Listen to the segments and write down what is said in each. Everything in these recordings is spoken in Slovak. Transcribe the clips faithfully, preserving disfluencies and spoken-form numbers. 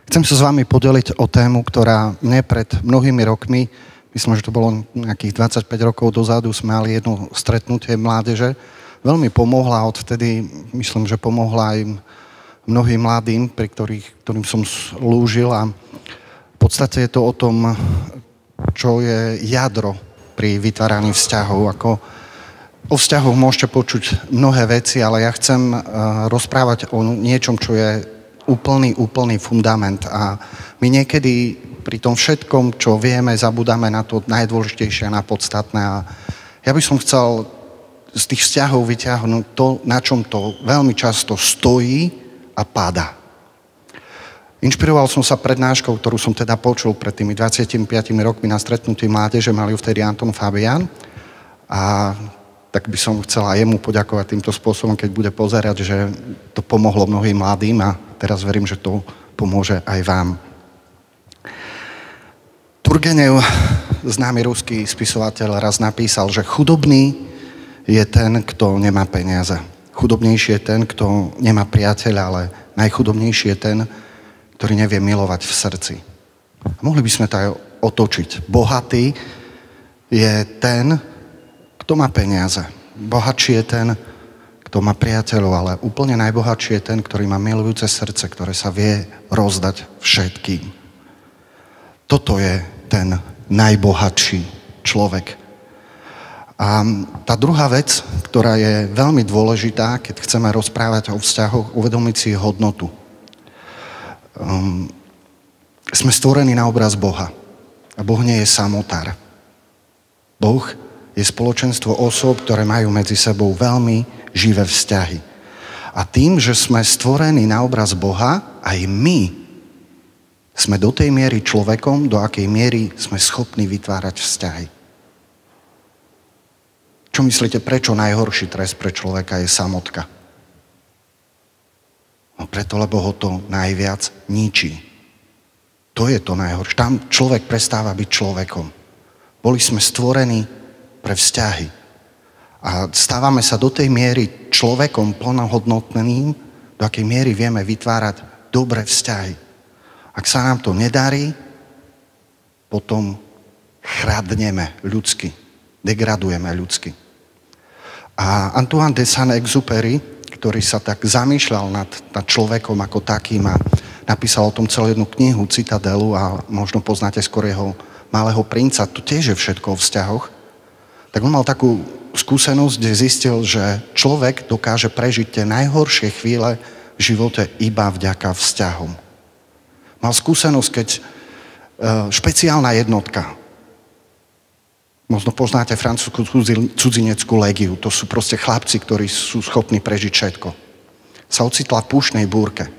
Chcem sa s vami podeliť o tému, ktorá mne pred mnohými rokmi, myslím, že to bolo nejakých dvadsaťpäť rokov dozadu, sme mali jedno stretnutie mládeže, veľmi pomohla odvtedy, myslím, že pomohla aj mnohým mladým, pri ktorých, ktorým som slúžil a v podstate je to o tom, čo je jadro pri vytváraní vzťahov. Ako o vzťahoch môžete počuť mnohé veci, ale ja chcem rozprávať o niečom, čo je úplný, úplný fundament a my niekedy pri tom všetkom, čo vieme, zabudáme na to najdôležitejšie a na podstatné a ja by som chcel z tých vzťahov vyťahnuť to, na čom to veľmi často stojí a páda. Inšpiroval som sa prednáškou, ktorú som teda počul pred tými dvadsiatimi piatimi rokmi na stretnutí mládeže, mali ju vtedy Anton Fabián a tak by som chcela jemu poďakovať týmto spôsobom, keď bude pozerať, že to pomohlo mnohým mladým a teraz verím, že to pomôže aj vám. Turgenev, známy ruský spisovateľ, raz napísal, že chudobný je ten, kto nemá peniaze. Chudobnejší je ten, kto nemá priateľa, ale najchudobnejší je ten, ktorý nevie milovať v srdci. A mohli by sme to aj otočiť. Bohatý je ten, kto má peniaze. Bohatší je ten, kto má priateľov, ale úplne najbohatší je ten, ktorý má milujúce srdce, ktoré sa vie rozdať všetkým. Toto je ten najbohatší človek. A tá druhá vec, ktorá je veľmi dôležitá, keď chceme rozprávať o vzťahoch, uvedomiť si hodnotu. Um, sme stvorení na obraz Boha. A Boh nie je samotár. Boh je spoločenstvo osôb, ktoré majú medzi sebou veľmi živé vzťahy. A tým, že sme stvorení na obraz Boha, aj my sme do tej miery človekom, do akej miery sme schopní vytvárať vzťahy. Čo myslíte, prečo najhorší trest pre človeka je samotka? No preto, lebo ho to najviac ničí. To je to najhoršie. Tam človek prestáva byť človekom. Boli sme stvorení pre vzťahy. A stávame sa do tej miery človekom plnohodnotným, do akej miery vieme vytvárať dobré vzťahy. Ak sa nám to nedarí, potom chradneme ľudsky, degradujeme ľudsky. A Antoine de Saint-Exupéry, ktorý sa tak zamýšľal nad, nad človekom ako takým a napísal o tom celú jednu knihu, Citadelu a možno poznáte skôr jeho Malého princa, to tiež je všetko o vzťahoch, tak on mal takú skúsenosť, kde zistil, že človek dokáže prežiť tie najhoršie chvíle v živote iba vďaka vzťahom. Mal skúsenosť, keď e, špeciálna jednotka, možno poznáte francúzsku cudzineckú légiu, to sú proste chlapci, ktorí sú schopní prežiť všetko, sa ocitla v púštnej búrke.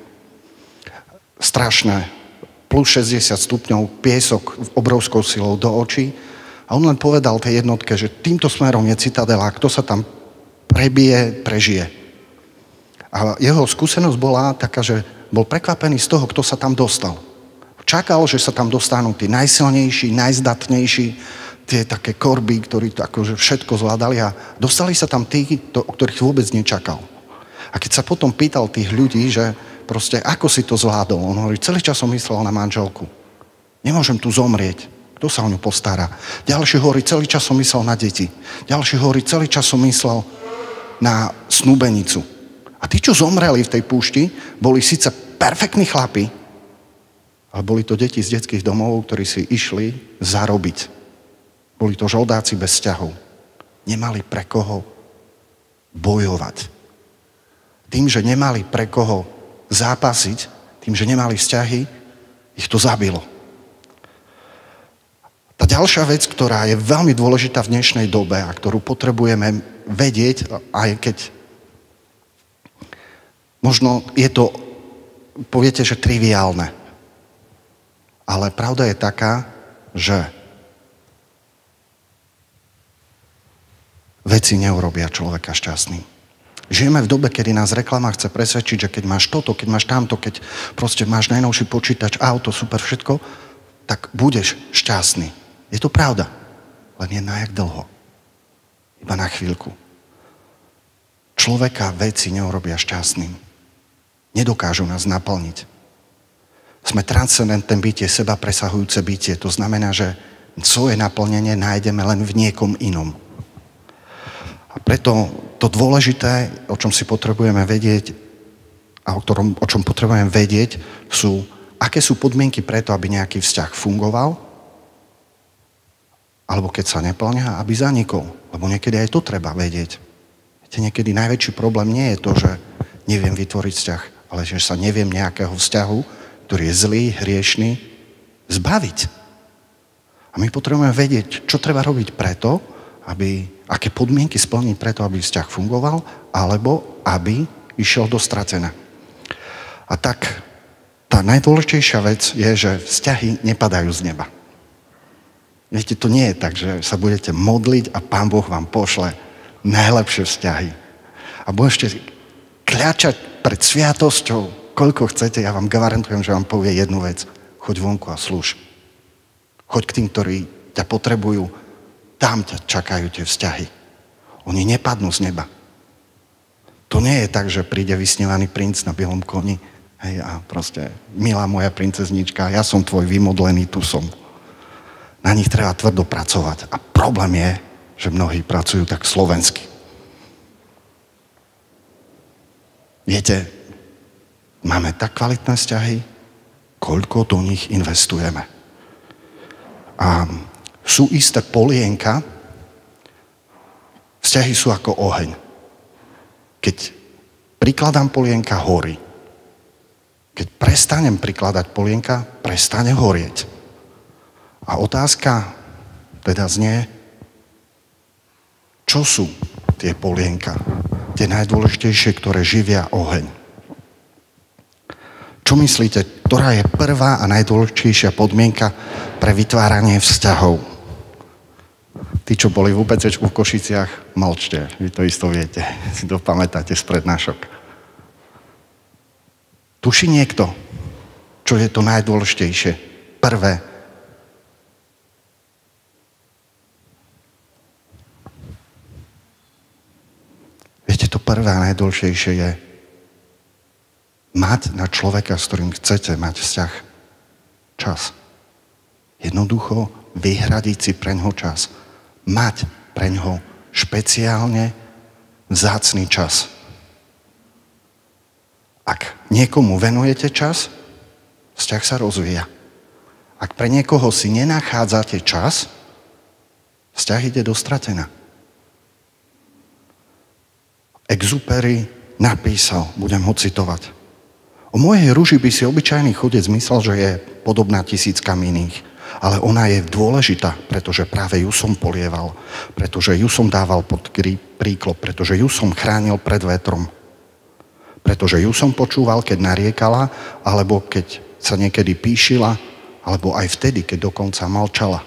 Strašné, plus šesťdesiat stupňov, piesok obrovskou silou do očí. A on len povedal tej jednotke, že týmto smerom je citadela, kto sa tam prebije, prežije. A jeho skúsenosť bola taká, že bol prekvapený z toho, kto sa tam dostal. Čakal, že sa tam dostanú tí najsilnejší, najzdatnejší, tie také korby, ktorí to akože všetko zvládali a dostali sa tam tí, to, o ktorých vôbec nečakal. A keď sa potom pýtal tých ľudí, že proste ako si to zvládol, on hovorí, celý čas som myslel na manželku. Nemôžem tu zomrieť. Kto sa o ňu postará? Ďalší hovorí, celý čas som myslel na deti. Ďalší hovorí, celý čas som myslel na snúbenicu. A tí, čo zomreli v tej púšti, boli síce perfektní chlapi, ale boli to deti z detských domov, ktorí si išli zarobiť. Boli to žoldáci bez vzťahov. Nemali pre koho bojovať. Tým, že nemali pre koho zápasiť, tým, že nemali vzťahy, ich to zabilo. Tá ďalšia vec, ktorá je veľmi dôležitá v dnešnej dobe a ktorú potrebujeme vedieť, aj keď možno je to, poviete, že triviálne. Ale pravda je taká, že veci neurobia človeka šťastným. Žijeme v dobe, kedy nás reklama chce presvedčiť, že keď máš toto, keď máš tamto, keď proste máš najnovší počítač, auto, super, všetko, tak budeš šťastný. Je to pravda, len je na jak dlho. Iba na chvíľku. Človeka veci neurobia šťastným. Nedokážu nás naplniť. Sme transcendentné bytie, seba presahujúce bytie. To znamená, že svoje naplnenie nájdeme len v niekom inom. A preto to dôležité, o čom si potrebujeme vedieť a o, ktorom, o čom potrebujeme vedieť, sú, aké sú podmienky preto, aby nejaký vzťah fungoval, alebo keď sa neplňa, aby zanikol. Lebo niekedy aj to treba vedieť. Viete, niekedy najväčší problém nie je to, že neviem vytvoriť vzťah, ale že sa neviem nejakého vzťahu, ktorý je zlý, hriešný, zbaviť. A my potrebujeme vedieť, čo treba robiť preto, aby, aké podmienky splniť preto, aby vzťah fungoval, alebo aby išiel do stratená. A tak tá najdôležitejšia vec je, že vzťahy nepadajú z neba. Viete, to nie je tak, že sa budete modliť a Pán Boh vám pošle najlepšie vzťahy. A budete kľačať pred sviatosťou, koľko chcete, ja vám garantujem, že vám povie jednu vec. Choď vonku a slúž. Choď k tým, ktorí ťa potrebujú. Tam ťa čakajú tie vzťahy. Oni nepadnú z neba. To nie je tak, že príde vysnívaný princ na bielom koni, hej, a proste, milá moja princeznička, ja som tvoj vymodlený, tu som. Na nich treba tvrdo pracovať. A problém je, že mnohí pracujú tak slovensky. Viete, máme tak kvalitné vzťahy, koľko do nich investujeme. A sú isté polienka, vzťahy sú ako oheň. Keď prikladám polienka, horí. Keď prestanem prikladať polienka, prestane horieť. A otázka teda znie, čo sú tie polienka, tie najdôležitejšie, ktoré živia oheň. Čo myslíte, ktorá je prvá a najdôležitejšia podmienka pre vytváranie vzťahov? Tí, čo boli v ú pé céčku v Košiciach, mlčte, vy to isto viete, si to pamätáte z prednášok. Tuší niekto, čo je to najdôležitejšie, prvé? Viete, to prvé a najdôležitejšie je mať na človeka, s ktorým chcete mať vzťah, čas. Jednoducho vyhradiť si preňho čas. Mať preňho špeciálne vzácny čas. Ak niekomu venujete čas, vzťah sa rozvíja. Ak pre niekoho si nenachádzate čas, vzťah ide do stratená. Exupéry napísal, budem ho citovať. O mojej ruži by si obyčajný chodec myslel, že je podobná tisíckam iných. Ale ona je dôležitá, pretože práve ju som polieval, pretože ju som dával pod príklop, pretože ju som chránil pred vetrom. Pretože ju som počúval, keď nariekala, alebo keď sa niekedy píšila, alebo aj vtedy, keď dokonca mlčala.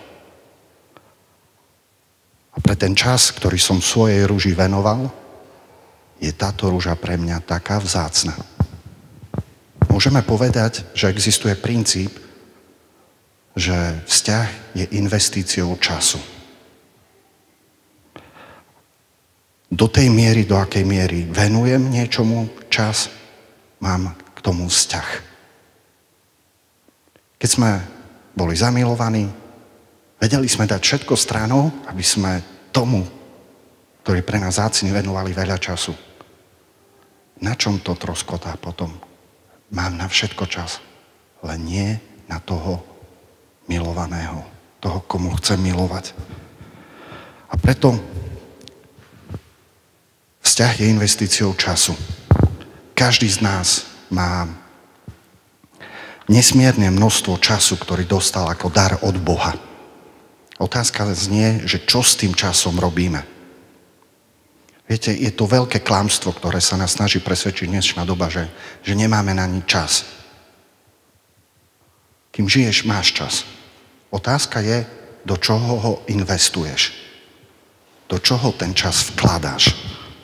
A pre ten čas, ktorý som svojej ruži venoval, je táto ruža pre mňa taká vzácna. Môžeme povedať, že existuje princíp, že vzťah je investíciou času. Do tej miery, do akej miery venujem niečomu čas, mám k tomu vzťah. Keď sme boli zamilovaní, vedeli sme dať všetko stranou, aby sme tomu, ktorý pre nás zácne, venovali veľa času. Na čom to troskotá potom? Mám na všetko čas, ale nie na toho milovaného, toho, komu chcem milovať. A preto vzťah je investíciou času. Každý z nás má nesmierne množstvo času, ktorý dostal ako dar od Boha. Otázka znie, že čo s tým časom robíme. Viete, je to veľké klamstvo, ktoré sa nás snaží presvedčiť dnešná doba, že, že nemáme na nič čas. Kým žiješ, máš čas. Otázka je, do čoho ho investuješ. Do čoho ten čas vkladáš.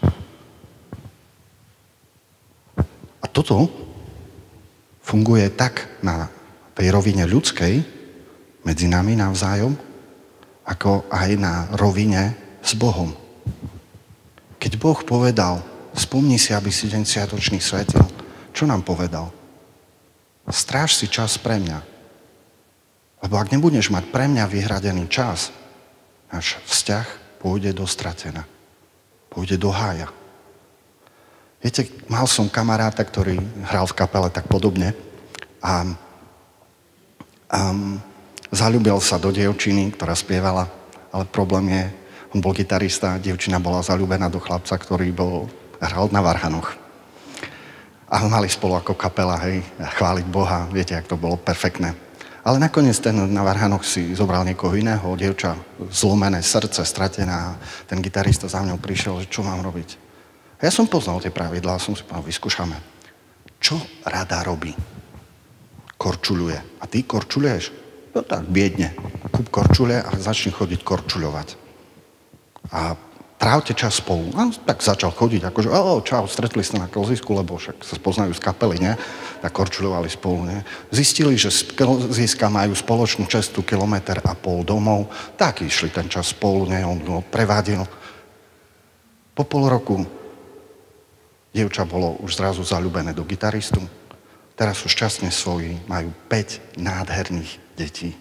A toto funguje tak na tej rovine ľudskej, medzi nami navzájom, ako aj na rovine s Bohom. Keď Boh povedal, spomni si, aby si deň sviatočný svetil, čo nám povedal? Stráž si čas pre mňa. Lebo ak nebudeš mať pre mňa vyhradený čas, náš vzťah pôjde do stratená. Pôjde do hája. Viete, mal som kamaráta, ktorý hral v kapele tak podobne a, a zaľúbil sa do dievčiny, ktorá spievala, ale problém je, on bol gitarista, dievčina bola zaľúbená do chlapca, ktorý bol, hral na varhanoch. A mali spolu ako kapela, hej, chváliť Boha, viete, jak to bolo perfektné. Ale nakoniec ten na varhanoch si zobral niekoho iného, dievča, zlomené srdce, stratená. Ten gitarista za mňou prišiel, že čo mám robiť. A ja som poznal tie pravidlá a som si povedal, vyskúšame. Čo rada robí? Korčuľuje. A ty korčuľuješ? No tak, biedne. Kúp korčuľe a začni chodiť korčuľovať. A trávte čas spolu. A tak začal chodiť, akože, o, čau, stretli sa na klzisku, lebo však sa spoznajú z kapely, ne? Tak korčuľovali spolu, ne? Zistili, že z klziska majú spoločnú cestu kilometr a pol domov, tak išli ten čas spolu, ne? On ho prevádil. Po pol roku dievča bolo už zrazu zaľúbené do gitaristu. Teraz sú šťastne svoji, majú päť nádherných detí.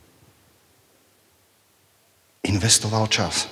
Investoval čas.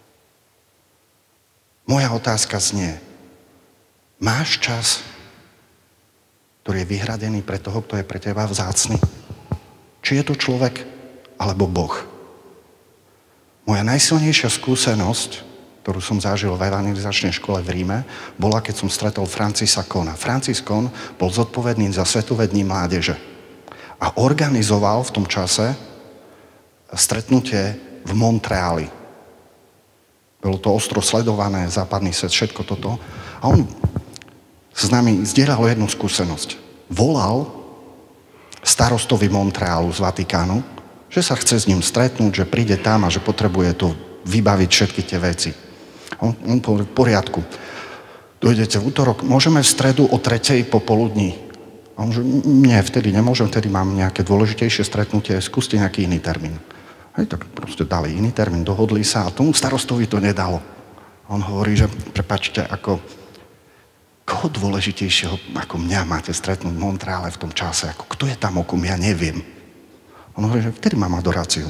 Moja otázka znie, máš čas, ktorý je vyhradený pre toho, kto je pre teba vzácny? Či je to človek, alebo Boh? Moja najsilnejšia skúsenosť, ktorú som zažil v evangelizačnej škole v Ríme, bola, keď som stretol Francisa Cona. Francis Con bol zodpovedný za Svetové dni mládeže a organizoval v tom čase stretnutie v Montreali. Bolo to ostro sledované, západný svet, všetko toto. A on s nami zdieľal jednu skúsenosť. Volal starostovi Montrealu z Vatikánu, že sa chce s ním stretnúť, že príde tam a že potrebuje to vybaviť všetky tie veci. On, on povedal, v poriadku. Dojdete v útorok, môžeme v stredu o tretej popoludní. A on že, nie, vtedy nemôžem, vtedy mám nejaké dôležitejšie stretnutie, skúste nejaký iný termín. Hej, tak proste dali iný termín, dohodli sa a tomu starostovi to nedalo. A on hovorí, že prepáčte, ako koho dôležitejšieho ako mňa máte stretnúť v Montreale v tom čase, ako kto je tam okom, ja neviem. On hovorí, že vtedy mám adoráciu.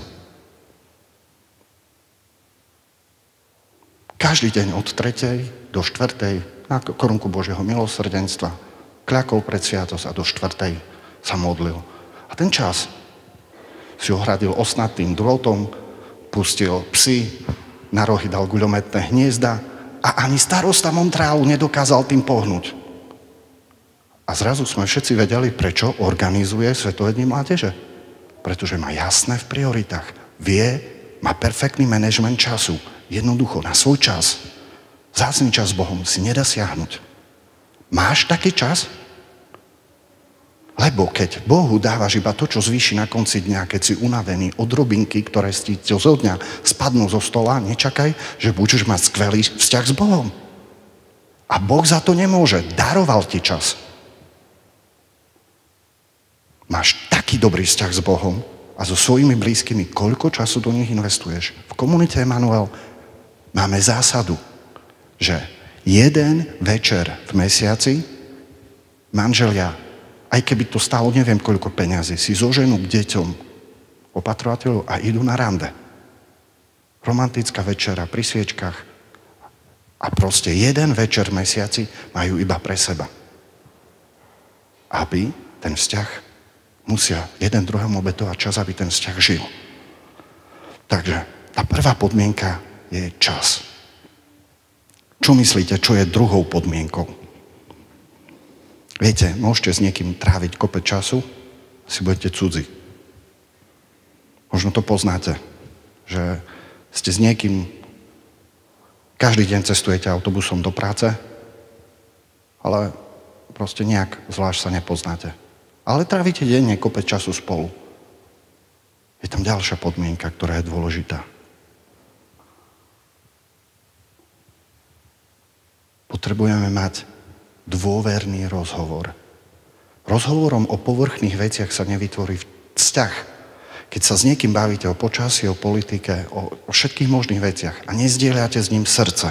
Každý deň od tretej do štvrtej na korunku Božieho milosrdenstva kľakol pred sviatosť a do štvrtej sa modlil. A ten čas si ohradil osnatým drôtom, pustil psy, na rohy dal guľometné hniezda a ani starosta Montrealu nedokázal tým pohnúť. A zrazu sme všetci vedeli, prečo organizuje Svetové dni mládeže. Pretože má jasné v prioritách. Vie, má perfektný manažment času. Jednoducho, na svoj čas. Vzácny čas s Bohom si nedá siahnuť. Máš taký čas? Lebo keď Bohu dávaš iba to, čo zvýši na konci dňa, keď si unavený od robinky, ktoré ti zo dňa spadnú zo stola, nečakaj, že budeš mať skvelý vzťah s Bohom. A Boh za to nemôže. Daroval ti čas. Máš taký dobrý vzťah s Bohom a so svojimi blízkymi, koľko času do nich investuješ. V komunite Emanuel máme zásadu, že jeden večer v mesiaci manželia, aj keby to stálo neviem koľko peňazí, si zoženú k deťom, opatrovateľov a idú na rande. Romantická večera pri sviečkach a proste jeden večer v mesiaci majú iba pre seba. Aby ten vzťah musia jeden druhému obetovať čas, aby ten vzťah žil. Takže tá prvá podmienka je čas. Čo myslíte, čo je druhou podmienkou? Viete, môžete s niekým tráviť kopec času, si budete cudzí. Možno to poznáte, že ste s niekým, každý deň cestujete autobusom do práce, ale proste nejak zvlášť sa nepoznáte. Ale trávite denne kopec času spolu. Je tam ďalšia podmienka, ktorá je dôležitá. Potrebujeme mať dôverný rozhovor. Rozhovorom o povrchných veciach sa nevytvorí vzťah. Keď sa s niekým bavíte o počasí, o politike, o, o všetkých možných veciach a nezdieľate s ním srdce,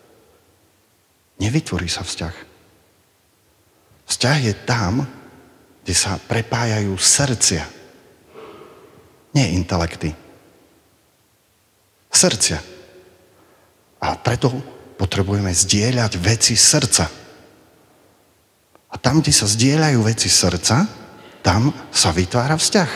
nevytvorí sa vzťah. Vzťah je tam, kde sa prepájajú srdcia. Nie intelekty. Srdcia. A preto potrebujeme zdieľať veci srdca. A tam, kde sa zdieľajú veci srdca, tam sa vytvára vzťah.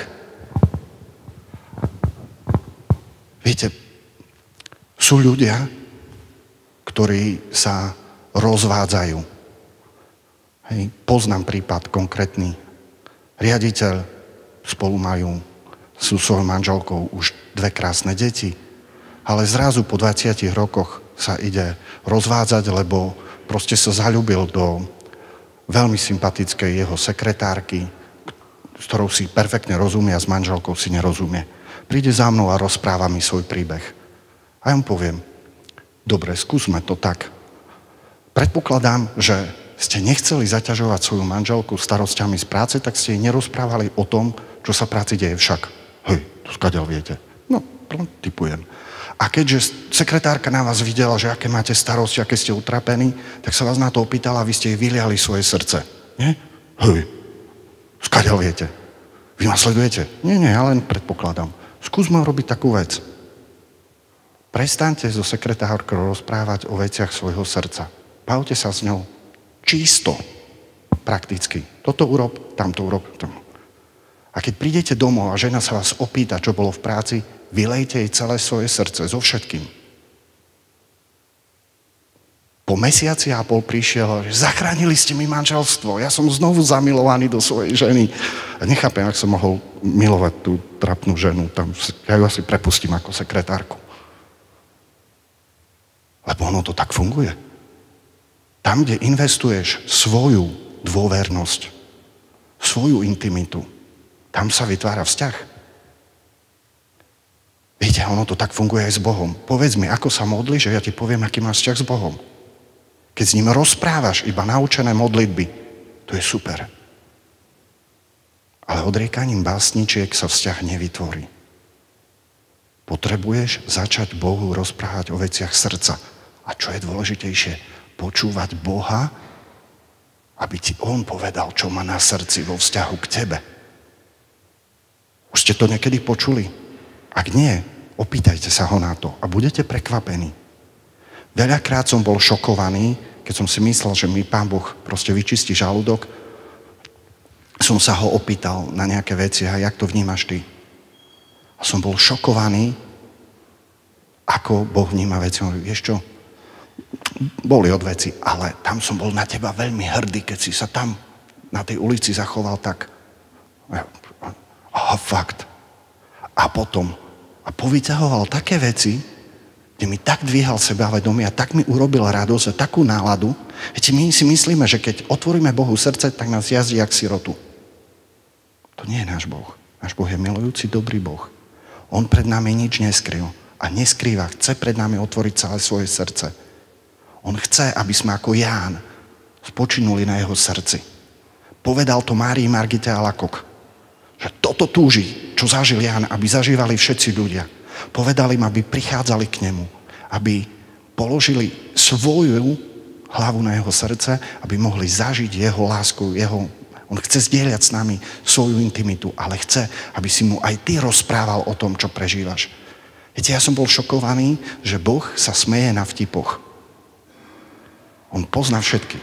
Viete, sú ľudia, ktorí sa rozvádzajú. Hej, poznám prípad konkrétny. Riaditeľ, spolu majú, sú svojou manželkou už dve krásne deti, ale zrazu po dvadsiatich rokoch sa ide rozvádzať, lebo proste sa zaľúbil do veľmi sympatickej jeho sekretárky, s ktorou si perfektne rozumie a s manželkou si nerozumie. Príde za mnou a rozpráva mi svoj príbeh. A ja mu poviem, dobre, skúsme to tak. Predpokladám, že ste nechceli zaťažovať svoju manželku starosťami z práce, tak ste jej nerozprávali o tom, čo sa práci deje však. Hej, to skadiaľ viete. No, typujem. A keďže sekretárka na vás videla, že aké máte starosti, aké ste utrapení, tak sa vás na to opýtala a vy ste jej vyliali svoje srdce. Nie? Hej, skadiaľ viete. Vy ma sledujete? Nie, nie, ja len predpokladám. Skúsme robiť takú vec. Prestaňte so sekretárkou rozprávať o veciach svojho srdca. Bavte sa s ňou čisto, prakticky. Toto urob, tamto urob. A keď prídete domov a žena sa vás opýta, čo bolo v práci, vylejte jej celé svoje srdce so všetkým. Po mesiaci a pol prišiel, že zachránili ste mi manželstvo, ja som znovu zamilovaný do svojej ženy. A nechápem, ak som mohol milovať tú trapnú ženu, tam, ja ju asi prepustím ako sekretárku. Lebo ono to tak funguje. Tam, kde investuješ svoju dôvernosť, svoju intimitu, tam sa vytvára vzťah. Viete, ono to tak funguje aj s Bohom. Povedz mi, ako sa modlíš, že ja ti poviem, aký máš vzťah s Bohom. Keď s ním rozprávaš iba naučené modlitby, to je super. Ale odriekaním básničiek sa vzťah nevytvorí. Potrebuješ začať Bohu rozprávať o veciach srdca. A čo je dôležitejšie, počúvať Boha, aby ti on povedal, čo má na srdci vo vzťahu k tebe. Už ste to niekedy počuli? Ak nie, opýtajte sa ho na to a budete prekvapení. Veľakrát som bol šokovaný, keď som si myslel, že mi Pán Boh proste vyčistí žalúdok. Som sa ho opýtal na nejaké veci, a jak to vnímaš ty? A som bol šokovaný, ako Boh vníma veci. On hovorí, vieš čo? Boli od veci, ale tam som bol na teba veľmi hrdý, keď si sa tam na tej ulici zachoval tak. Aha, fakt. A potom, a povyťahoval také veci, kde mi tak dvíhal sebavedomie a tak mi urobil radosť a takú náladu. Viete, my si myslíme, že keď otvoríme Bohu srdce, tak nás jazdí jak sirotu. To nie je náš Boh. Náš Boh je milujúci, dobrý Boh. On pred nami nič neskryl a neskrýva. Chce pred nami otvoriť celé svoje srdce. On chce, aby sme ako Ján spočinuli na jeho srdci. Povedal to Márii Margite Alakok, že toto túži, čo zažil Ján, aby zažívali všetci ľudia. Povedali im, aby prichádzali k nemu, aby položili svoju hlavu na jeho srdce, aby mohli zažiť jeho lásku, jeho... On chce zdieľať s nami svoju intimitu, ale chce, aby si mu aj ty rozprával o tom, čo prežívaš. Viete, ja som bol šokovaný, že Boh sa smeje na vtipoch. On pozná všetky.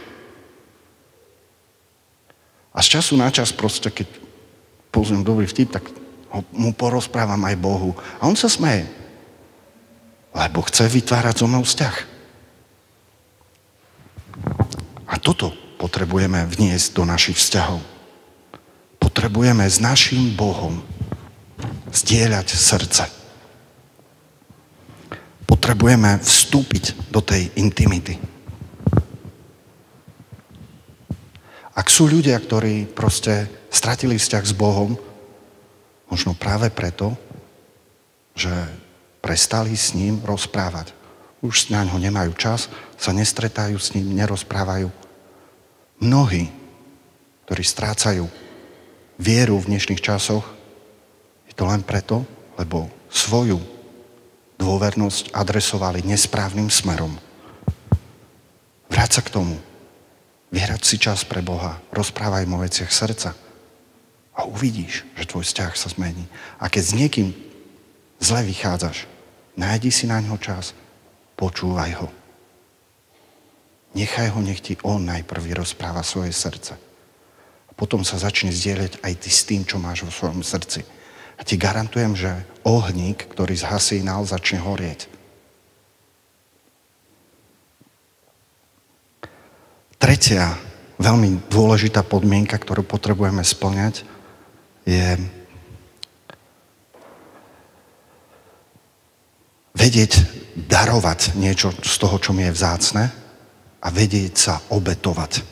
A z času na čas proste, keď pozriem dobrý vtip, tak mu porozprávam aj Bohu. A on sa smeje. Lebo chce vytvárať so mnou vzťah. A toto potrebujeme vniesť do našich vzťahov. Potrebujeme s naším Bohom zdieľať srdce. Potrebujeme vstúpiť do tej intimity. Ak sú ľudia, ktorí proste stratili vzťah s Bohom, možno práve preto, že prestali s ním rozprávať. Už na ňo nemajú čas, sa nestretajú s ním, nerozprávajú. Mnohí, ktorí strácajú vieru v dnešných časoch, je to len preto, lebo svoju dôvernosť adresovali nesprávnym smerom. Vráť sa k tomu. Vyhrať si čas pre Boha. Rozprávaj mu o veciach srdca. A uvidíš, že tvoj vzťah sa zmení. A keď s niekým zle vychádzaš, nájdi si na ňo čas, počúvaj ho. Nechaj ho, nech ti on najprv rozpráva svoje srdce. A potom sa začne zdieľať aj ty s tým, čo máš vo svojom srdci. A ti garantujem, že ohník, ktorý zhasínal, začne horieť. Tretia veľmi dôležitá podmienka, ktorú potrebujeme spĺňať, je vedieť darovať niečo z toho, čo mi je vzácne a vedieť sa obetovať.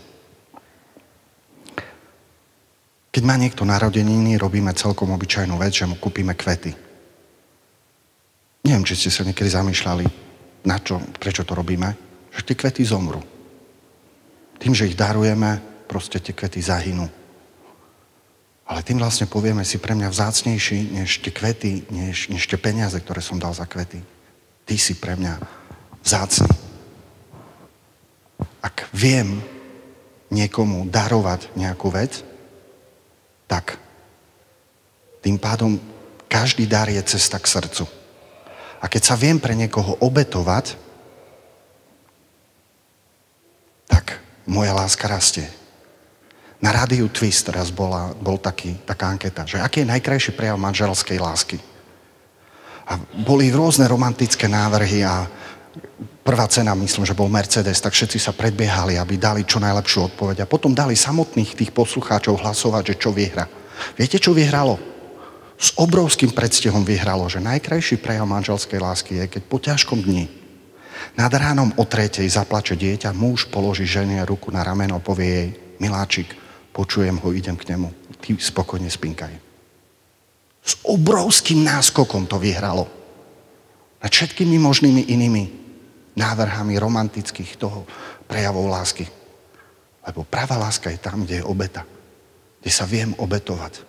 Keď má niekto narodeniny, robíme celkom obyčajnú vec, že mu kúpime kvety. Neviem, či ste sa niekedy zamýšľali, na čo, prečo to robíme, že tie kvety zomru. Tým, že ich darujeme, proste tie kvety zahynú. Ale tým vlastne povieme, si pre mňa vzácnejší než tie kvety, než, než tie peniaze, ktoré som dal za kvety. Ty si pre mňa vzácny. Ak viem niekomu darovať nejakú vec, tak tým pádom každý dar je cesta k srdcu. A keď sa viem pre niekoho obetovať, tak moja láska rastie. Na rádiu Twist raz bola, bol taký, taká anketa, že aký je najkrajší prejav manželskej lásky. A boli rôzne romantické návrhy a prvá cena, myslím, že bol Mercedes, tak všetci sa predbiehali, aby dali čo najlepšiu odpoveď. A potom dali samotných tých poslucháčov hlasovať, že čo vyhra. Viete, čo vyhralo? S obrovským predstihom vyhralo, že najkrajší prejav manželskej lásky je, keď po ťažkom dni nad ránom o tretej zaplače dieťa, muž položí žene ruku na rameno, povie jej, miláčik, počujem ho, idem k nemu. Ty spokojne spinkaj. S obrovským náskokom to vyhralo. Nad všetkými možnými inými návrhami romantických toho prejavov lásky. Lebo pravá láska je tam, kde je obeta. Kde sa viem obetovať.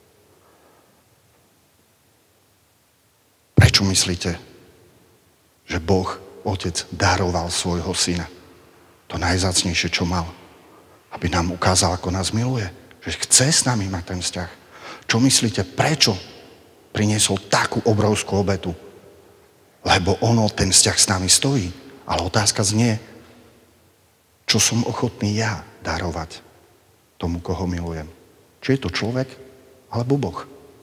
Prečo myslíte, že Boh, Otec, daroval svojho syna? To najzácnejšie, čo mal. Aby nám ukázal, ako nás miluje. Že chce s nami mať ten vzťah. Čo myslíte, prečo priniesol takú obrovskú obetu? Lebo ono, ten vzťah s nami stojí. Ale otázka znie, čo som ochotný ja darovať tomu, koho milujem. Či je to človek, alebo Boh.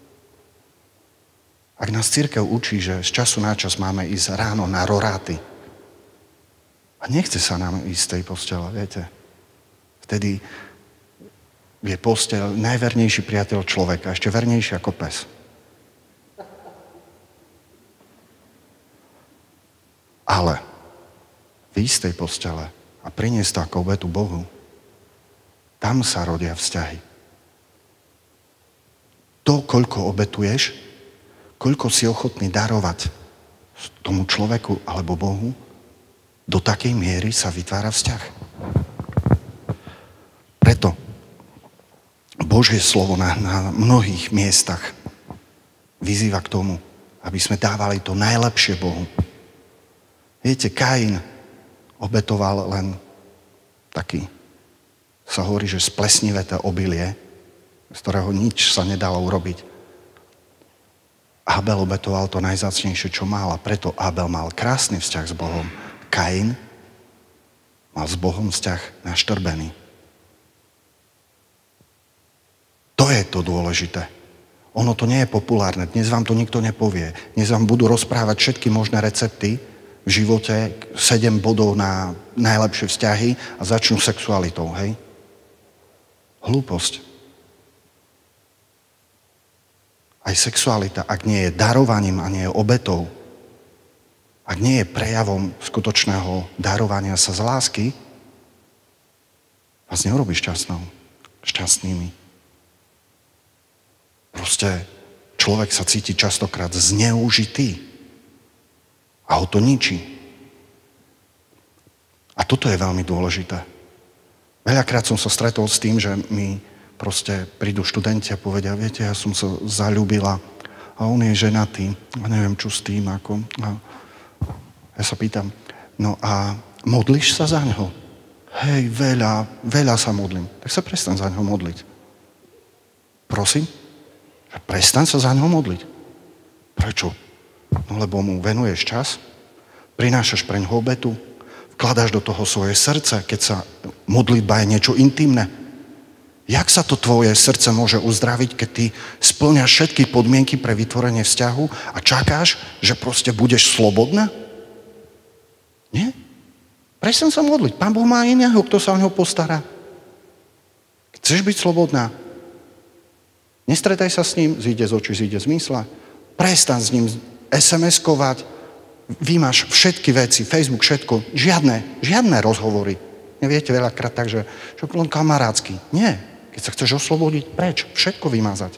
Ak nás cirkev učí, že z času na čas máme ísť ráno na roráty a nechce sa nám ísť z tej postele, viete, vtedy je posteľ najvernejší priateľ človeka, ešte vernejší ako pes. Ale vyjsť z tej postele a priniesť to ako obetu Bohu, tam sa rodia vzťahy. To, koľko obetuješ, koľko si ochotný darovať tomu človeku alebo Bohu, do takej miery sa vytvára vzťah. Preto Božie slovo na, na mnohých miestach vyzýva k tomu, aby sme dávali to najlepšie Bohu. Viete, Kain obetoval len taký, sa hovorí, že splesniveté obilie, z ktorého nič sa nedalo urobiť. Abel obetoval to najzácnejšie, čo mal, a preto Abel mal krásny vzťah s Bohom. Kain mal s Bohom vzťah naštrbený. To je to dôležité. Ono to nie je populárne. Dnes vám to nikto nepovie. Dnes vám budú rozprávať všetky možné recepty v živote, sedem bodov na najlepšie vzťahy a začnú sexualitou, hej? Hlúposť. Aj sexualita, ak nie je darovaním a nie je obetou, ak nie je prejavom skutočného darovania sa z lásky, vás neurobí šťastnou, šťastnými. Proste človek sa cíti častokrát zneužitý a ho to ničí. A toto je veľmi dôležité. Veľakrát som sa stretol s tým, že mi proste prídu študenti a povedia, viete, ja som sa zaľúbila a on je ženatý a neviem, čo s tým, ako. A ja sa pýtam, no a modlíš sa za ňo? Hej, veľa, veľa sa modlím. Tak sa prestaň za ňo modliť. Prosím? Že prestaň sa za ňo modliť. Prečo? No lebo mu venuješ čas, prinášaš preň obetu, vkladáš do toho svoje srdce, keď sa modlitba je niečo intimné. Jak sa to tvoje srdce môže uzdraviť, keď ty splňaš všetky podmienky pre vytvorenie vzťahu a čakáš, že proste budeš slobodná? Nie? Prestaň sa modliť. Pán Boh má iného, kto sa o ňo postará. Chceš byť slobodná? Nestretaj sa s ním, zíde z očí, zíde z mysla. Prestaň s ním es em eskovať, vymáš všetky veci, Facebook, všetko. Žiadne, žiadne rozhovory. Neviete veľakrát tak, že, že len kamarátsky. Nie. Keď sa chceš oslobodiť, preč? Všetko vymazať.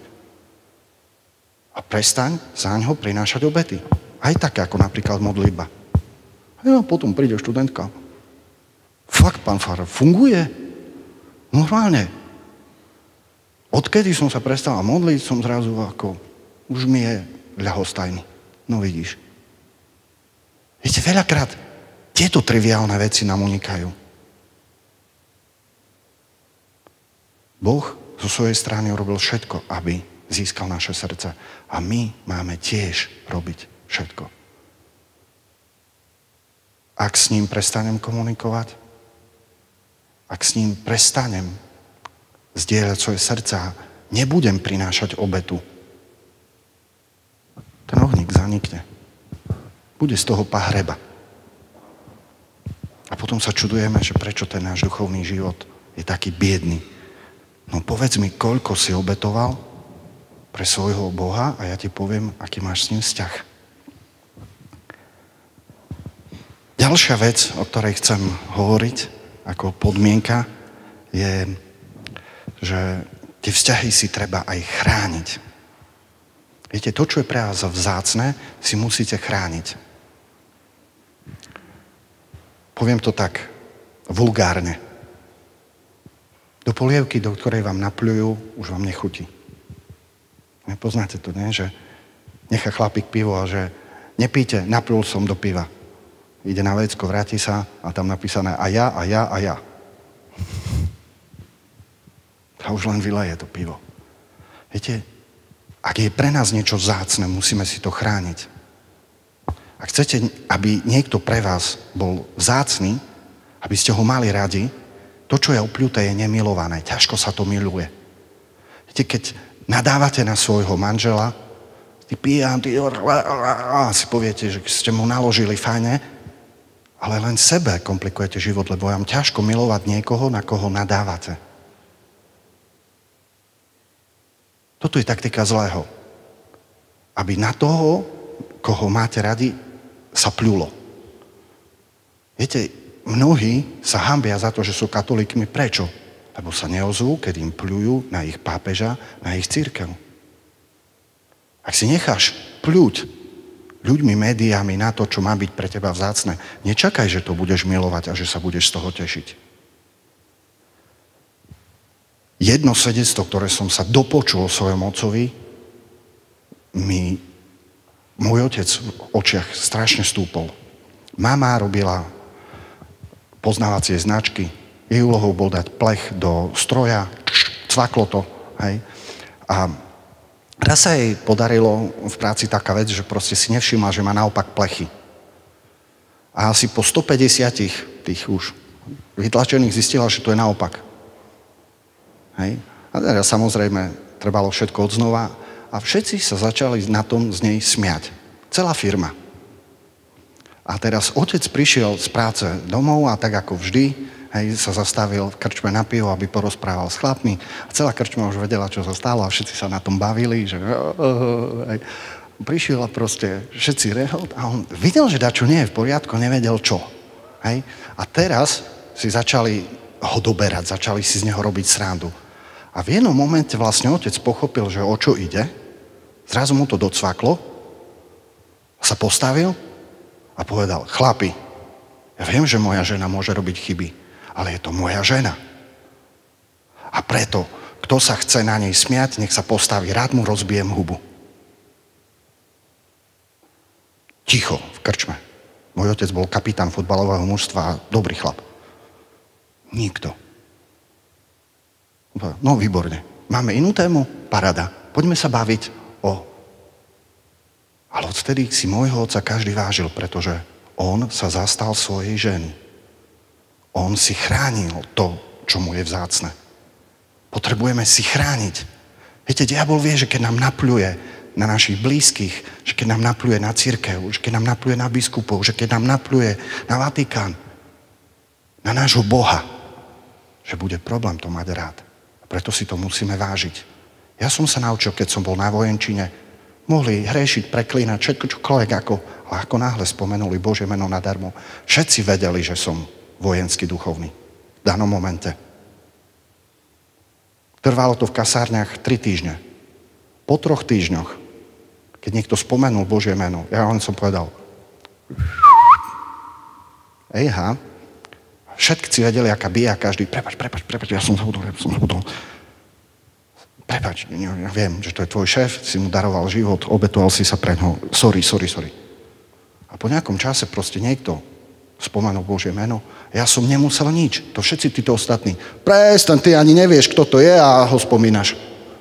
A prestaň za ňoho prinášať obety. Aj také, ako napríklad modlitba. A ja, potom príde študentka. Fakt, pán farár, funguje? Normálne. Odkedy som sa prestala modliť, som zrazu ako, už mi je ľahostajný. No vidíš. Viete, veľakrát tieto triviálne veci nám unikajú. Boh zo svojej strany urobil všetko, aby získal naše srdce. A my máme tiež robiť všetko. Ak s ním prestanem komunikovať, ak s ním prestanem zdieľať svoje srdca, nebudem prinášať obetu, ten ohník zanikne. Bude z toho pahreba. A potom sa čudujeme, že prečo ten náš duchovný život je taký biedný. No povedz mi, koľko si obetoval pre svojho Boha a ja ti poviem, aký máš s ním vzťah. Ďalšia vec, o ktorej chcem hovoriť ako podmienka, je, že tie vzťahy si treba aj chrániť. Viete, to, čo je pre vás vzácne, si musíte chrániť. Poviem to tak vulgárne. Do polievky, do ktorej vám napľujú, už vám nechutí. Poznáte to, nie? Že nechá chlapík pivo a že nepíte, napľul som do piva. Ide na vecko, vráti sa a tam napísané a ja, a ja, a ja. A už len vyleje to pivo. Viete, ak je pre nás niečo vzácne, musíme si to chrániť. Ak chcete, aby niekto pre vás bol vzácny, aby ste ho mali radi, to, čo je opľuté, je nemilované. Ťažko sa to miluje. Viete, keď nadávate na svojho manžela, ty pijam, ty a si poviete, že ste mu naložili fajne, ale len sebe komplikujete život, lebo vám ťažko milovať niekoho, na koho nadávate. Toto je taktika zlého. Aby na toho, koho máte radi, sa pľulo. Viete, mnohí sa hanbia za to, že sú katolíkmi. Prečo? Lebo sa neozvú, keď im pľujú na ich pápeža, na ich cirkev. Ak si necháš pľuť ľuďmi, médiami na to, čo má byť pre teba vzácne, nečakaj, že to budeš milovať a že sa budeš z toho tešiť. Jedno svedectvo, ktoré som sa dopočul o svojom otcovi, mi môj otec v očiach strašne stúpol. Mama robila poznávacie značky. Jej úlohou bol dať plech do stroja, cvaklo to, hej. A raz sa jej podarilo v práci taká vec, že proste si nevšimla, že má naopak plechy. A asi po stopäťdesiatich tých už vytlačených zistila, že to je naopak. Hej. A teraz samozrejme trebalo všetko odznova a všetci sa začali na tom z nej smiať. Celá firma. A teraz otec prišiel z práce domov a tak ako vždy, hej, sa zastavil v krčme na pivo, aby porozprával s chlapmi. A celá krčma už vedela, čo sa stalo a všetci sa na tom bavili, že hej. Prišiel a proste všetci rehot a on videl, že dačo nie je v poriadku, nevedel čo. Hej. A teraz si začali ho doberať, začali si z neho robiť srandu. A v jednom momente vlastne otec pochopil, že o čo ide, zrazu mu to docvaklo, sa postavil a povedal, chlapi, ja viem, že moja žena môže robiť chyby, ale je to moja žena. A preto, kto sa chce na nej smiať, nech sa postaví, rád mu rozbijem hubu. Ticho v krčme. Môj otec bol kapitán futbalového mužstva a dobrý chlap. Nikto. No, výborne. Máme inú tému? Parada. Poďme sa baviť o... Ale odtedy si môjho otca každý vážil, pretože on sa zastal svojej ženy. On si chránil to, čo mu je vzácne. Potrebujeme si chrániť. Viete, diabol vie, že keď nám napľuje na našich blízkych, že keď nám napľuje na cirkev, že keď nám napľuje na biskupov, že keď nám napľuje na Vatikán, na nášho Boha, že bude problém to mať rád. A preto si to musíme vážiť. Ja som sa naučil, keď som bol na vojenčine, mohli hrešiť, preklínať, všetko čokoľvek ako, ale ako náhle spomenuli Božie meno nadarmo. Všetci vedeli, že som vojenský duchovný v danom momente. Trvalo to v kasárniach tri týždne. Po troch týždňoch, keď niekto spomenul Božie meno, ja len som povedal ejha, všetci vedeli, aká bija každý, prepač, prepač, prepač, ja som zabudol, ja som zabudol. Prepač, ja viem, že to je tvoj šéf, si mu daroval život, obetoval si sa pre ňo, sorry, sorry, sorry. A po nejakom čase proste niekto spomenul Božie meno, ja som nemusel nič, to všetci títo ostatní. Prestaň, ty ani nevieš, kto to je a ho spomínaš.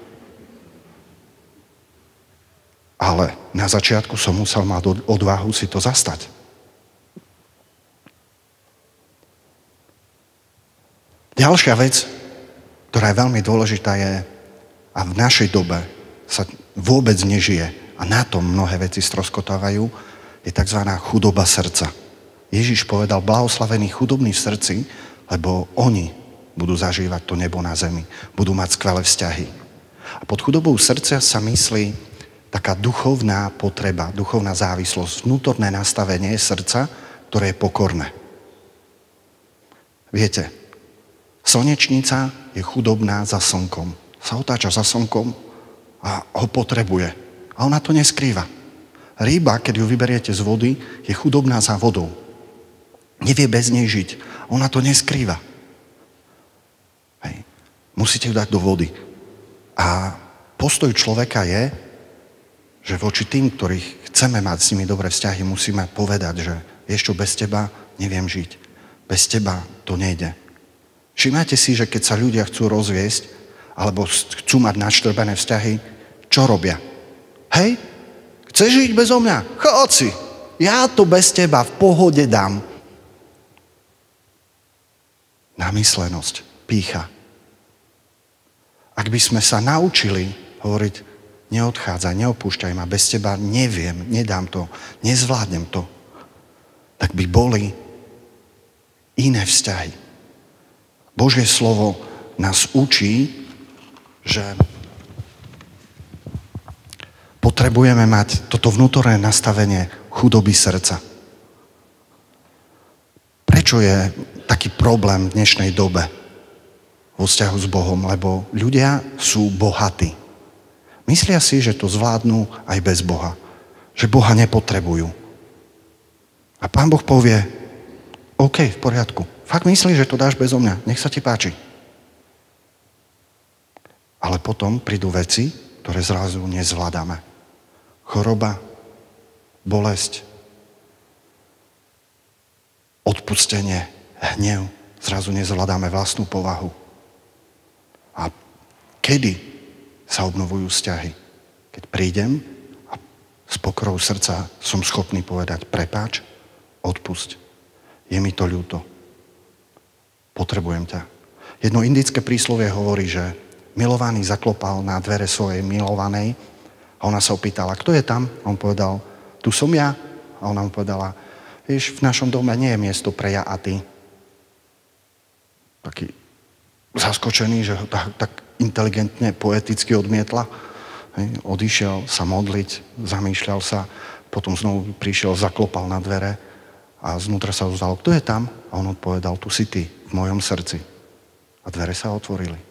Ale na začiatku som musel mať odvahu si to zastať. Ďalšia vec, ktorá je veľmi dôležitá, je, a v našej dobe sa vôbec nežije a na tom mnohé veci stroskotávajú, je tzv. Chudoba srdca. Ježiš povedal, blahoslavení chudobní v srdci, lebo oni budú zažívať to nebo na zemi, budú mať skvelé vzťahy. A pod chudobou srdca sa myslí taká duchovná potreba, duchovná závislosť, vnútorné nastavenie srdca, ktoré je pokorné. Viete, slnečnica je chudobná za slnkom. Sa otáča za slnkom a ho potrebuje. A ona to neskrýva. Ryba, keď ju vyberiete z vody, je chudobná za vodou. Nevie bez nej žiť. Ona to neskrýva. Hej. Musíte ju dať do vody. A postoj človeka je, že voči tým, ktorých chceme mať s nimi dobré vzťahy, musíme povedať, že vieš čo, bez teba neviem žiť. Bez teba to nejde. Všimnite si, že keď sa ľudia chcú rozviesť, alebo chcú mať naštrbené vzťahy, čo robia? Hej, chceš žiť bezo mňa? Chod si. Ja to bez teba v pohode dám. Namyslenosť, pýcha. Ak by sme sa naučili hovoriť, neodchádzaj, neopúšťaj ma, bez teba neviem, nedám to, nezvládnem to, tak by boli iné vzťahy. Božie slovo nás učí, že potrebujeme mať toto vnútorné nastavenie chudoby srdca. Prečo je taký problém v dnešnej dobe vo vzťahu s Bohom? Lebo ľudia sú bohatí. Myslia si, že to zvládnu aj bez Boha. Že Boha nepotrebujú. A Pán Boh povie, OK, v poriadku. Fakt myslíš, že to dáš bezo mňa? Nech sa ti páči. Ale potom prídu veci, ktoré zrazu nezvládame. Choroba, bolesť, odpustenie, hnev. Zrazu nezvládame vlastnú povahu. A kedy sa obnovujú vzťahy? Keď prídem a s pokorou srdca som schopný povedať prepáč, odpusť. Je mi to ľúto. Potrebujem ťa. Jedno indické príslovie hovorí, že milovaný zaklopal na dvere svojej milovanej a ona sa opýtala, kto je tam? A on povedal, tu som ja. A ona mu povedala, vieš, v našom dome nie je miesto pre ja a ty. Taký zaskočený, že ho tak, tak inteligentne, poeticky odmietla. Hej, odišiel sa modliť, zamýšľal sa, potom znovu prišiel, zaklopal na dvere a znútra sa ozval, kto je tam? A on odpovedal, tu si ty, v mojom srdci. A dvere sa otvorili.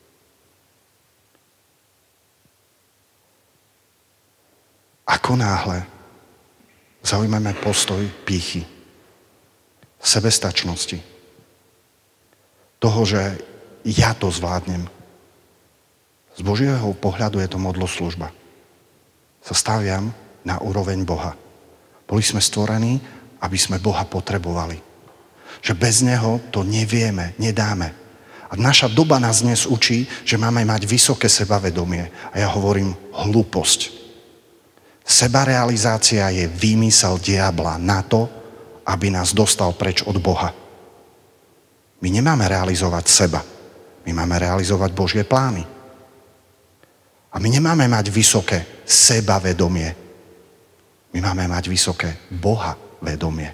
Ako náhle zaujmeme postoj pýchy, sebestačnosti, toho, že ja to zvládnem. Z Božieho pohľadu je to modloslužba. Sa staviam na úroveň Boha. Boli sme stvorení, aby sme Boha potrebovali. Že bez Neho to nevieme, nedáme. A naša doba nás dnes učí, že máme mať vysoké sebavedomie. A ja hovorím hlúposť. Sebarealizácia je výmysel diabla na to, aby nás dostal preč od Boha. My nemáme realizovať seba. My máme realizovať Božie plány. A my nemáme mať vysoké sebavedomie. My máme mať vysoké Boha vedomie.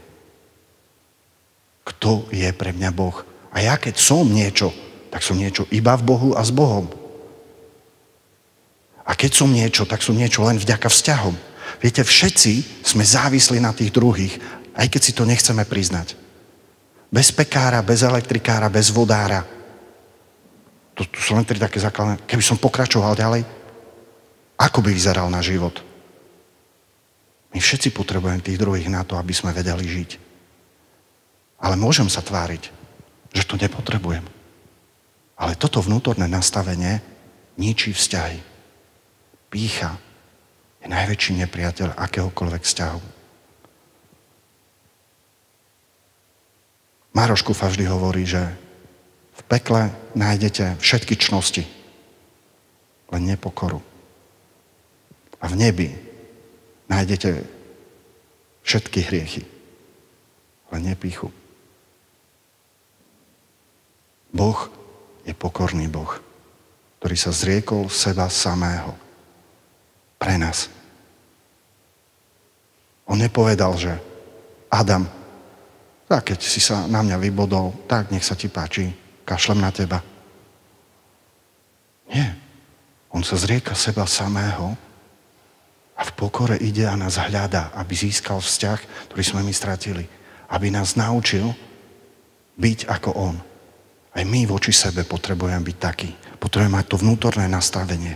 Kto je pre mňa Boh? A ja keď som niečo, tak som niečo iba v Bohu a s Bohom. A keď som niečo, tak som niečo len vďaka vzťahom. Viete, všetci sme závislí na tých druhých, aj keď si to nechceme priznať. Bez pekára, bez elektrikára, bez vodára. To, to sú len tri také základné. Keby som pokračoval ďalej, ako by vyzeral náš život? My všetci potrebujeme tých druhých na to, aby sme vedeli žiť. Ale môžem sa tváriť, že to nepotrebujem. Ale toto vnútorné nastavenie ničí vzťahy. Pýcha je najväčší nepriateľ akéhokoľvek vzťahu. Mároš Kufa vždy hovorí, že v pekle nájdete všetky čnosti, len nepokoru. A v nebi nájdete všetky hriechy, len nepýchu. Boh je pokorný Boh, ktorý sa zriekol seba samého pre nás. On nepovedal, že Adam, tak keď si sa na mňa vybodol, tak nech sa ti páči, kašlem na teba. Nie. On sa zrieka seba samého a v pokore ide a nás hľadá, aby získal vzťah, ktorý sme my stratili. Aby nás naučil byť ako on. Aj my voči sebe potrebujeme byť takí. Potrebujeme mať to vnútorné nastavenie.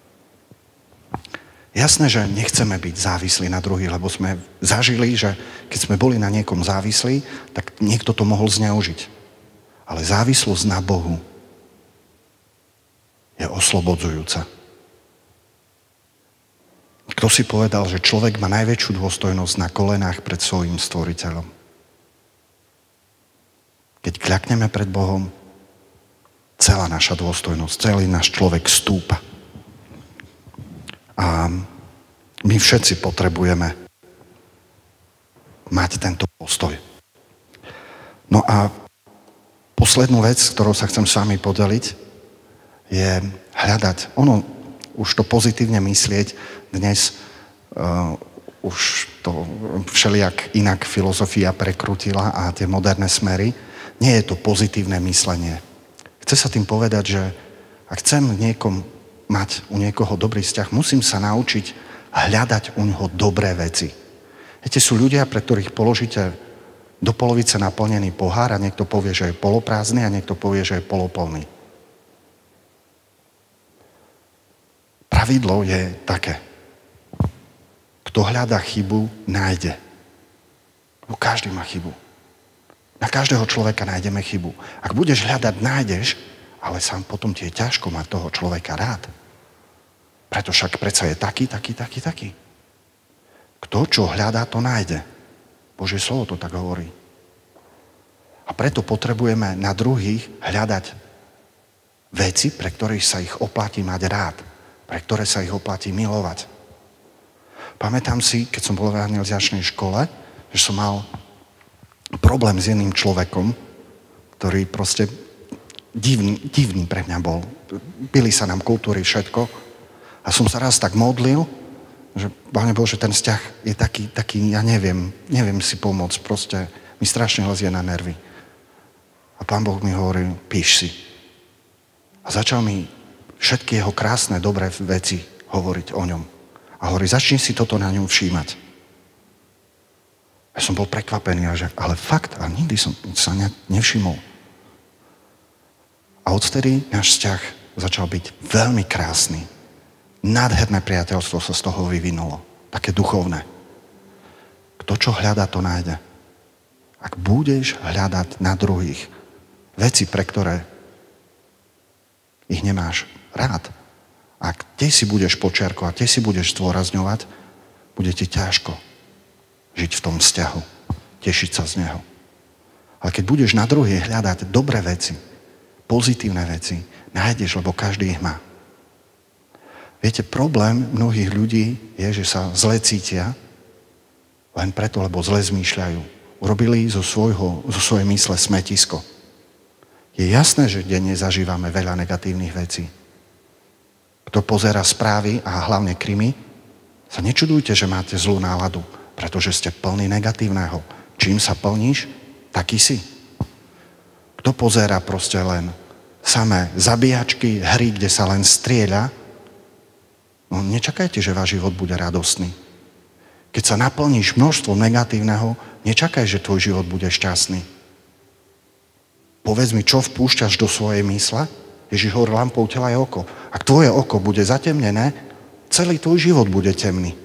Jasné, že nechceme byť závislí na druhých, lebo sme zažili, že keď sme boli na niekom závislí, tak niekto to mohol zneužiť. Ale závislosť na Bohu je oslobodzujúca. Kto si povedal, že človek má najväčšiu dôstojnosť na kolenách pred svojím stvoriteľom? Keď kľakneme pred Bohom, celá naša dôstojnosť, celý náš človek stúpa. A my všetci potrebujeme mať tento postoj. No a poslednú vec, ktorou sa chcem s vami podeliť, je hľadať. Ono, už to pozitívne myslieť, dnes uh, už to všelijak inak filozofia prekrutila a tie moderné smery, nie je to pozitívne myslenie. Chce sa tým povedať, že ak chcem niekom mať u niekoho dobrý vzťah, musím sa naučiť hľadať u neho dobré veci. Viete, sú ľudia, pre ktorých položíte do polovice naplnený pohár a niekto povie, že je poloprázdny a niekto povie, že je poloplný. Pravidlo je také. Kto hľadá chybu, nájde. Lebo každý má chybu. Na každého človeka nájdeme chybu. Ak budeš hľadať, nájdeš, ale sám potom ti je ťažko mať toho človeka rád. Preto však predsa je taký, taký, taký, taký. Kto čo hľadá, to nájde. Božie slovo to tak hovorí. A preto potrebujeme na druhých hľadať veci, pre ktorých sa ich oplatí mať rád. Pre ktoré sa ich oplatí milovať. Pamätám si, keď som bol v evangelizačnej škole, že som mal problém s jedným človekom, ktorý proste divný, divný pre mňa bol. Pili sa nám kultúry, všetko. A som sa raz tak modlil, že Pane Bože, ten vzťah je taký, taký, ja neviem, neviem si pomôcť, proste mi strašne lezie na nervy. A Pán Boh mi hovoril, píš si. A začal mi všetky jeho krásne, dobré veci hovoriť o ňom. A hovorí, začni si toto na ňom všímať. Ja som bol prekvapený, že, ale fakt, a nikdy som sa ne, nevšimol. A odtedy náš vzťah začal byť veľmi krásny. Nádherné priateľstvo sa z toho vyvinulo. Také duchovné. Kto čo hľadá, to nájde. Ak budeš hľadať na druhých veci, pre ktoré ich nemáš rád, ak ty si budeš počiarkovať, ty si budeš zdôrazňovať, bude ti ťažko žiť v tom vzťahu, tešiť sa z neho. Ale keď budeš na druhých hľadať dobré veci, pozitívne veci nájdeš, lebo každý ich má. Viete, problém mnohých ľudí je, že sa zle cítia len preto, lebo zle zmýšľajú. Urobili zo, svojho, zo svojej mysle smetisko. Je jasné, že denne zažívame veľa negatívnych vecí. Kto pozerá správy a hlavne krimi, sa nečudujte, že máte zlú náladu, pretože ste plní negatívneho. Čím sa plníš, taký si. Kto pozerá proste len samé zabíjačky, hry, kde sa len strieľa, no nečakajte, že váš život bude radostný. Keď sa naplníš množstvo negatívneho, nečakaj, že tvoj život bude šťastný. Povedz mi, čo vpúšťaš do svojej mysle? Ježiš hovorí, lampou tela je oko. Ak tvoje oko bude zatemnené, celý tvoj život bude temný.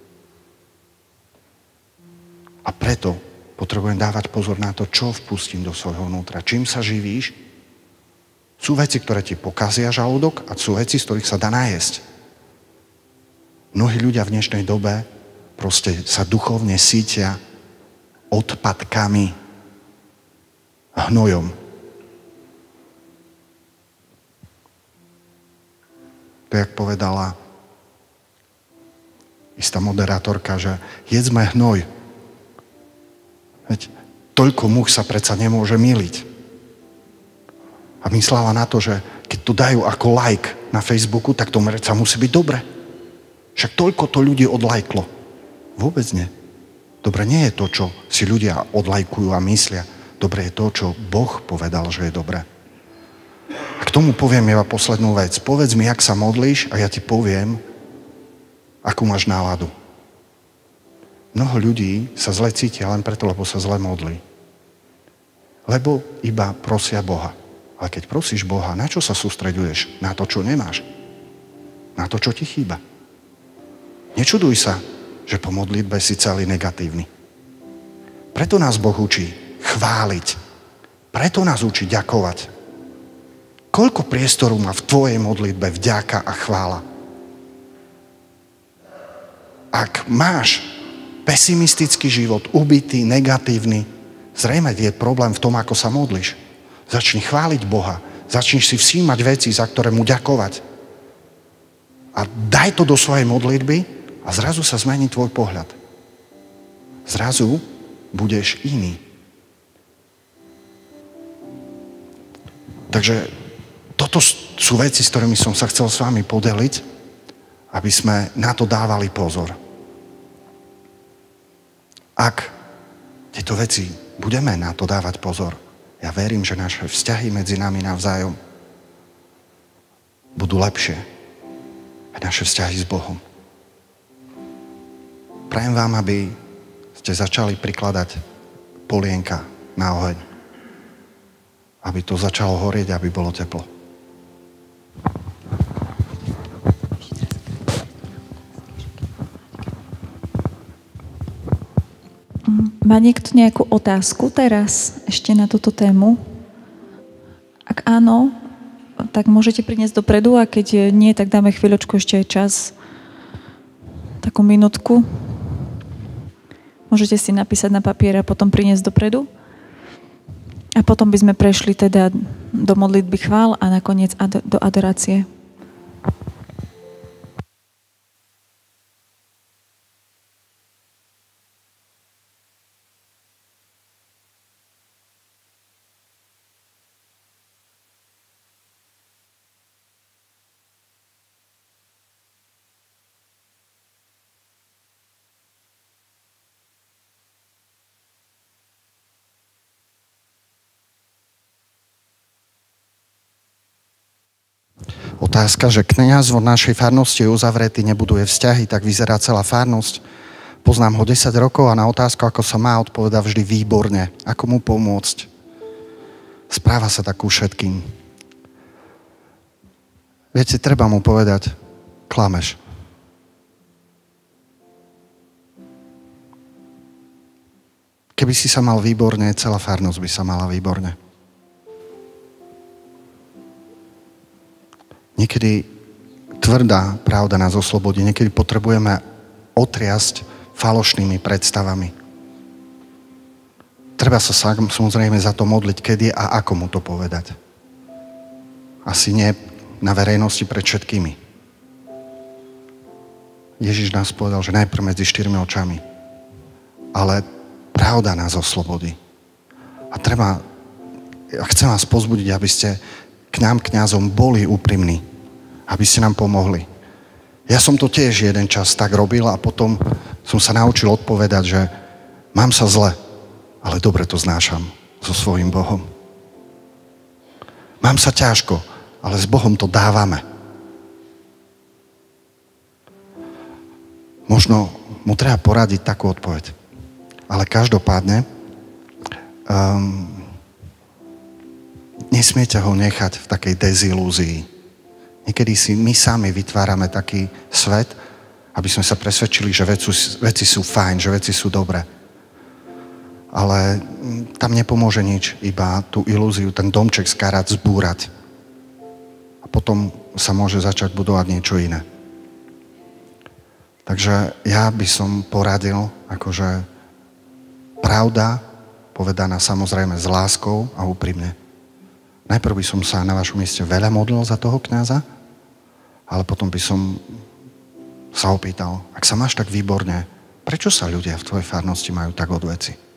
A preto potrebujem dávať pozor na to, čo vpustím do svojho vnútra. Čím sa živíš? Sú veci, ktoré ti pokazia žalúdok a sú veci, z ktorých sa dá najesť. Mnohí ľudia v dnešnej dobe proste sa duchovne sítia odpadkami a hnojom. To, jak povedala istá moderátorka, že jedzme hnoj. Veď toľko much sa predsa nemôže myliť. A myslela na to, že keď to dajú ako like na Facebooku, tak to sa musí byť dobre. Však toľko to ľudí odlajklo. Vôbec nie. Dobre nie je to, čo si ľudia odlajkujú a myslia. Dobre je to, čo Boh povedal, že je dobré. A k tomu poviem iba poslednú vec. Povedz mi, jak sa modlíš a ja ti poviem, akú máš náladu. Mnoho ľudí sa zle cítia len preto, lebo sa zle modlí. Lebo iba prosia Boha. Ale keď prosíš Boha, na čo sa sústreďuješ? Na to, čo nemáš. Na to, čo ti chýba. Nečuduj sa, že po modlitbe si celý negatívny. Preto nás Boh učí chváliť. Preto nás učí ďakovať. Koľko priestoru má v tvojej modlitbe vďaka a chvála? Ak máš pesimistický život, ubitý, negatívny, zrejme je problém v tom, ako sa modlíš. Začni chváliť Boha. Začni si všímať veci, za ktoré mu ďakovať. A daj to do svojej modlitby a zrazu sa zmení tvoj pohľad. Zrazu budeš iný. Takže toto sú veci, s ktorými som sa chcel s vami podeliť, aby sme na to dávali pozor. Ak tieto veci budeme na to dávať pozor, ja verím, že naše vzťahy medzi nami navzájom budú lepšie. A naše vzťahy s Bohom. Prajem vám, aby ste začali prikladať polienka na oheň. Aby to začalo horieť, aby bolo teplo. Má niekto nejakú otázku teraz ešte na túto tému? Ak áno, tak môžete priniesť dopredu a keď nie, tak dáme chvíľočku ešte aj čas. Takú minútku. Môžete si napísať na papier a potom priniesť dopredu. A potom by sme prešli teda do modlitby chvál a nakoniec ad- do adorácie. Otázka, že kňaz vo našej farnosti je uzavretý, nebuduje vzťahy, tak vyzerá celá farnosť. Poznám ho desať rokov a na otázku, ako sa má, odpovedá vždy výborne. Ako mu pomôcť? Správa sa tak ku všetkým. Viete, treba mu povedať, klameš. Keby si sa mal výborne, celá farnosť by sa mala výborne. Niekedy tvrdá pravda nás oslobodí. Niekedy potrebujeme otriasť falošnými predstavami. Treba sa samozrejme za to modliť, kedy a ako mu to povedať. Asi nie na verejnosti pred všetkými. Ježiš nás povedal, že najprv medzi štyrmi očami. Ale pravda nás oslobodí. A treba, ja chcem vás pozbudiť, aby ste k nám, kňazom, boli úprimní. Aby ste nám pomohli. Ja som to tiež jeden čas tak robil a potom som sa naučil odpovedať, že mám sa zle, ale dobre to znášam so svojím Bohom. Mám sa ťažko, ale s Bohom to dávame. Možno mu treba poradiť takú odpoveď. Ale každopádne um, nesmiete ho nechať v takej dezilúzii. Niekedy si my sami vytvárame taký svet, aby sme sa presvedčili, že veci, veci sú fajn, že veci sú dobré. Ale tam nepomôže nič, iba tú ilúziu, ten domček z karát zbúrať. A potom sa môže začať budovať niečo iné. Takže ja by som poradil, akože pravda, povedaná samozrejme s láskou a úprimne. Najprv by som sa na vašom mieste veľa modlil za toho kňaza, ale potom by som sa opýtal, ak sa máš tak výborne, prečo sa ľudia v tvojej farnosti majú tak od veci?